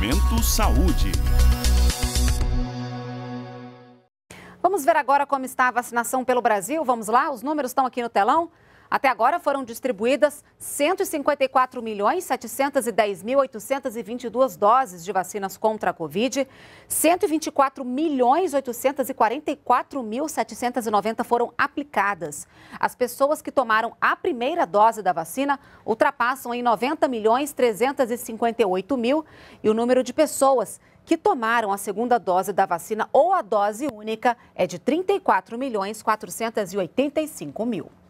Momento Saúde. Vamos ver agora como está a vacinação pelo Brasil. Vamos lá, os números estão aqui no telão. Até agora foram distribuídas 154.710.822 doses de vacinas contra a Covid, 124.844.790 foram aplicadas. As pessoas que tomaram a primeira dose da vacina ultrapassam em 90.358.000 e o número de pessoas que tomaram a segunda dose da vacina ou a dose única é de 34.485.000.